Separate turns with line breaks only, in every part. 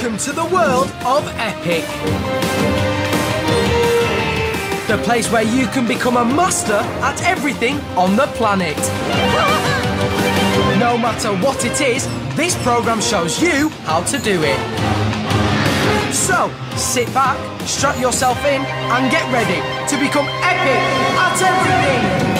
Welcome to the world of Epic. The place where you can become a master at everything on the planet. No matter what it is, this program shows you how to do it. So, sit back, strap yourself in, and get ready to become epic at everything!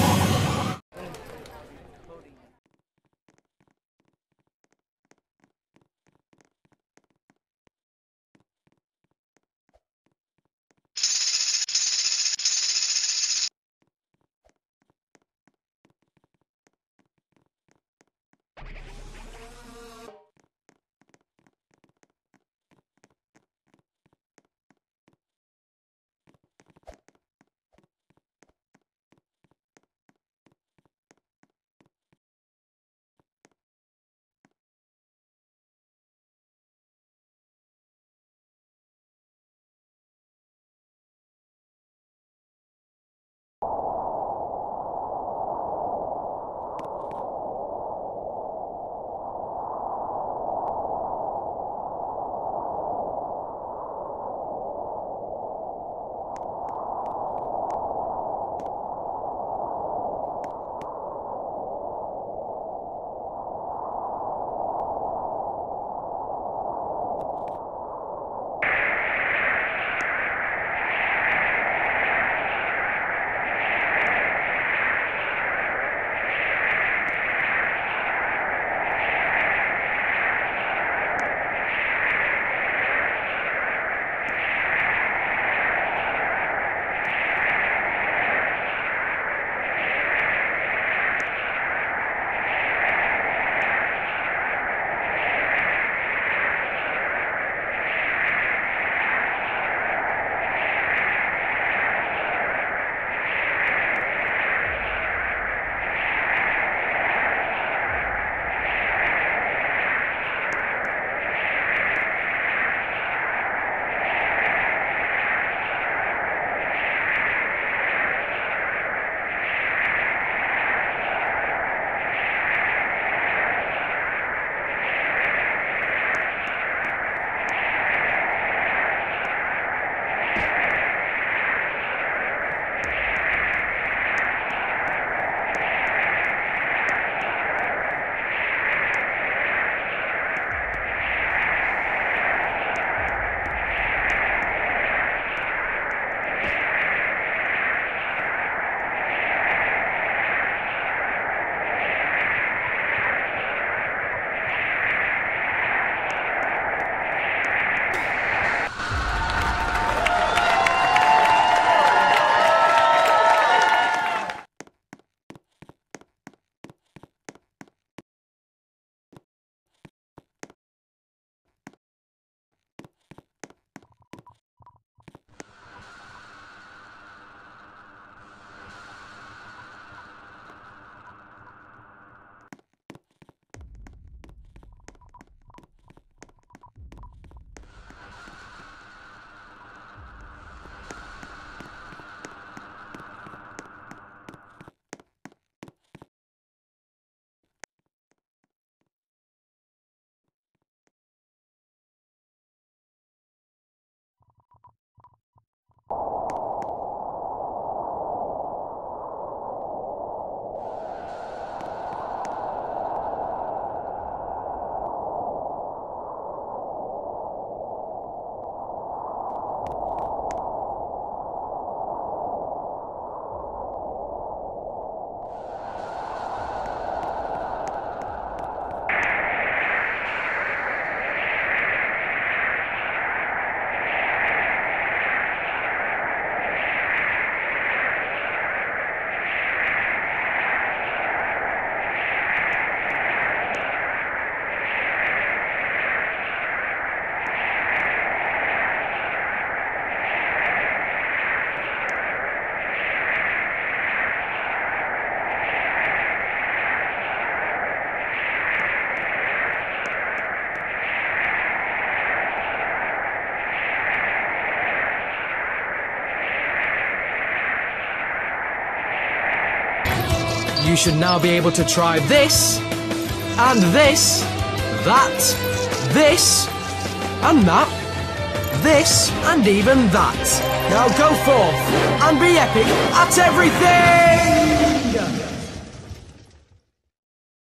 You should now be able to try this, and this, that, this, and that, this and even that. Now go forth and be epic at everything!